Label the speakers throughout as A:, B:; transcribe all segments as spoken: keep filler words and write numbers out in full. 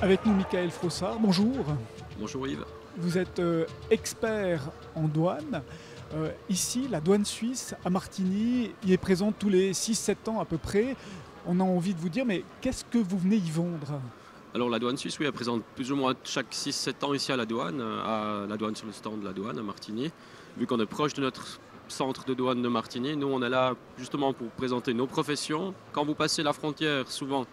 A: Avec nous, Michael Frossard. Bonjour.
B: Bonjour Yves.
A: Vous êtes euh, expert en douane. Euh, ici, la douane suisse à Martigny y est présente tous les six sept ans à peu près. On a envie de vous dire, mais qu'est-ce que vous venez y vendre?
B: Alors la douane suisse, oui, elle présente plus ou moins chaque six sept ans ici à la douane, à la douane sur le stand de la douane à Martigny. Vu qu'on est proche de notre centre de douane de Martigny, nous on est là justement pour présenter nos professions. Quand vous passez la frontière, souvent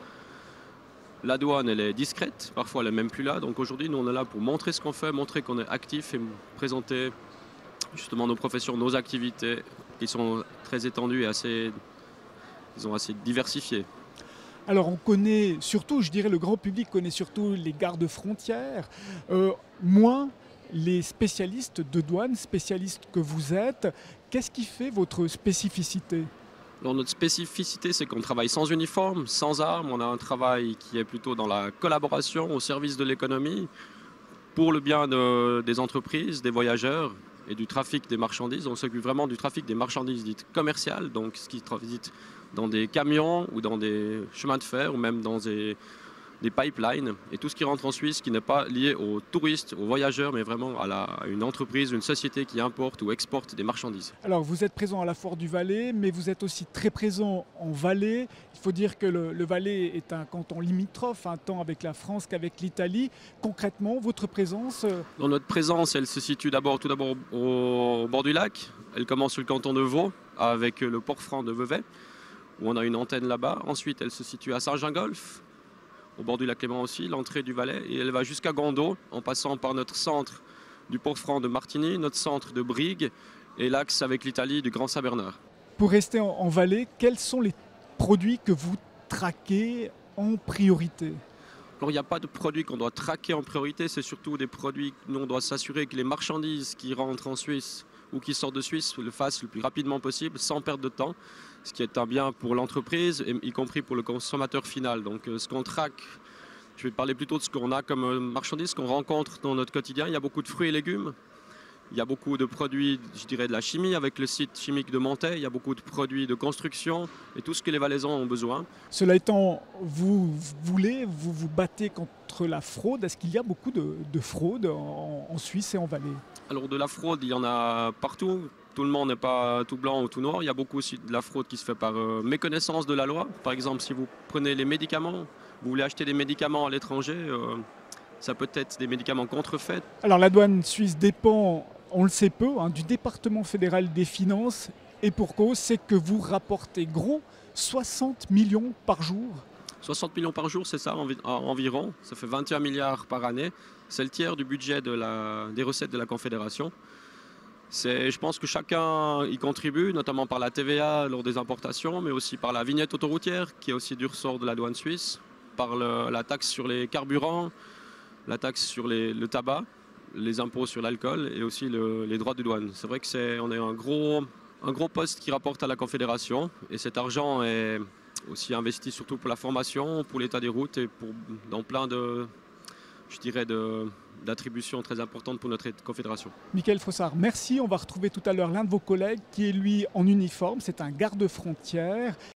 B: la douane elle est discrète, parfois elle n'est même plus là. Donc aujourd'hui nous on est là pour montrer ce qu'on fait, montrer qu'on est actif et présenter justement nos professions, nos activités qui sont très étendues et assez, disons, assez diversifiées.
A: Alors on connaît surtout, je dirais le grand public connaît surtout les gardes-frontières, euh, moins les spécialistes de douane, spécialistes que vous êtes. Qu'est-ce qui fait votre spécificité?
B: Alors notre spécificité, c'est qu'on travaille sans uniforme, sans armes. On a un travail qui est plutôt dans la collaboration au service de l'économie, pour le bien de, des entreprises, des voyageurs et du trafic des marchandises. On s'occupe vraiment du trafic des marchandises dites commerciales, donc ce qui transite dans des camions ou dans des chemins de fer ou même dans des, des pipelines. Et tout ce qui rentre en Suisse qui n'est pas lié aux touristes, aux voyageurs, mais vraiment à, la, à une entreprise, une société qui importe ou exporte des marchandises.
A: Alors vous êtes présent à la Foire du Valais, mais vous êtes aussi très présent en Valais. Il faut dire que le, le Valais est un canton limitrophe, un tant avec la France qu'avec l'Italie. Concrètement, votre présence euh,
B: Dans notre présence, elle se situe d'abord, tout d'abord au, au bord du lac. Elle commence sur le canton de Vaud avec le port-franc de Vevey, où on a une antenne là-bas. Ensuite, elle se situe à Saint-Gingolph, au bord du lac Léman aussi, l'entrée du Valais, et elle va jusqu'à Gando, en passant par notre centre du Port-Franc de Martigny, notre centre de Brigue, et l'axe avec l'Italie du Grand Saint-Bernard.
A: Pour rester en, en Valais, quels sont les produits que vous traquez en priorité?
B: Alors il n'y a pas de produits qu'on doit traquer en priorité, c'est surtout des produits que nous on doit s'assurer que les marchandises qui rentrent en Suisse ou qui sortent de Suisse le fassent le plus rapidement possible, sans perdre de temps, ce qui est un bien pour l'entreprise, y compris pour le consommateur final. Donc ce qu'on traque, je vais parler plutôt de ce qu'on a comme marchandises, ce qu'on rencontre dans notre quotidien. Il y a beaucoup de fruits et légumes, il y a beaucoup de produits, je dirais, de la chimie avec le site chimique de Montet, il y a beaucoup de produits de construction et tout ce que les Valaisans ont besoin.
A: Cela étant, vous voulez, vous vous battez contre la fraude. Est-ce qu'il y a beaucoup de, de fraude en, en Suisse et en Valais?
B: Alors de la fraude, il y en a partout. Tout le monde n'est pas tout blanc ou tout noir. Il y a beaucoup aussi de la fraude qui se fait par euh, méconnaissance de la loi. Par exemple, si vous prenez les médicaments, vous voulez acheter des médicaments à l'étranger, euh, ça peut être des médicaments contrefaits.
A: Alors la douane suisse dépend, on le sait peu, hein, du département fédéral des finances. Et pour cause, c'est que vous rapportez gros soixante millions par jour.
B: soixante millions par jour, c'est ça environ. Ça fait vingt et un milliards par année. C'est le tiers du budget de la, des recettes de la Confédération. Je pense que chacun y contribue, notamment par la T V A lors des importations, mais aussi par la vignette autoroutière, qui est aussi du ressort de la douane suisse, par le, la taxe sur les carburants, la taxe sur les, le tabac, les impôts sur l'alcool et aussi le, les droits de douane. C'est vrai qu'on est un gros, un gros poste qui rapporte à la Confédération, et cet argent est aussi investi surtout pour la formation, pour l'état des routes et pour, dans plein de, je dirais, de... d'attributions très importantes pour notre confédération.
A: Michael Frossard, merci. On va retrouver tout à l'heure l'un de vos collègues qui est lui en uniforme, c'est un garde-frontière.